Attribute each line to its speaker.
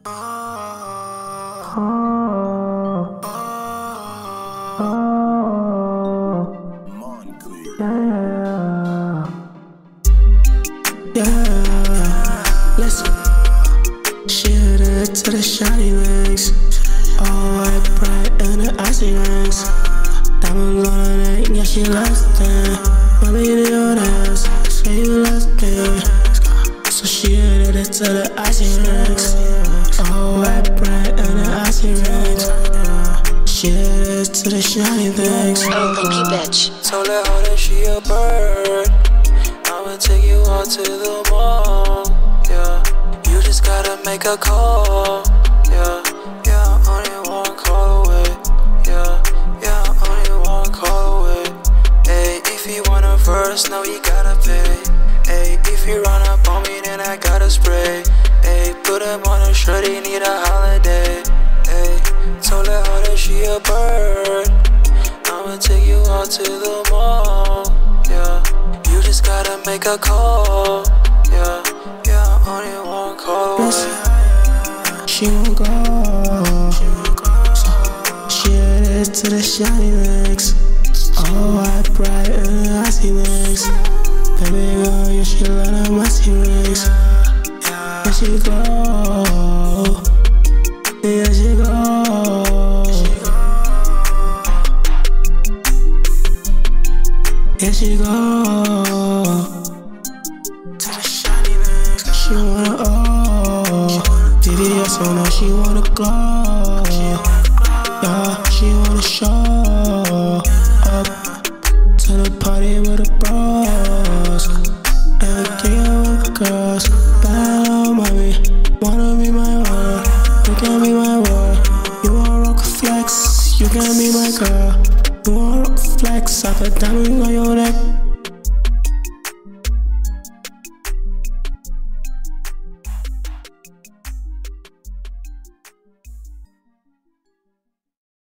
Speaker 1: Listen, she hit it to the shiny legs, all white bright and the icy rings. Diamonds on her neck, yeah she likes that. Mommy to your dance, say you lost it. So she hit it to the icy rings, all white bright and the icy rings. She hit it to the shiny things.
Speaker 2: Oh, pinky bitch.
Speaker 3: Told her how that she a bird. I'ma take you out to the mall. Yeah, you just gotta make a call. Yeah, yeah, only one call away. Yeah, yeah, only one call away. Hey, if you want a verse, no, you gotta pay. Hey, if you run up on me, then I gotta spray. Hey, put him on a shirt, he need a holiday. Hey, told her how that she a bird. I'ma take you out to the mall. Yeah, you just gotta make a call. Yeah, yeah, only one call away.
Speaker 1: She won't go. She hit it to the shiny legs, all white bright and the icy legs. Baby girl, yeah she love them icy rings. Yeah she go, yeah she go. Yeah she go to the shiny legs. She wanna DDS on her, she wanna glow. Yeah, she wanna show up to the party with the bros. Everything I want for girls. Bad on mommy, wanna be my world. You can be my world. You wanna rock a flex, you can be my girl. You wanna rock a flex, I put diamonds on your neck.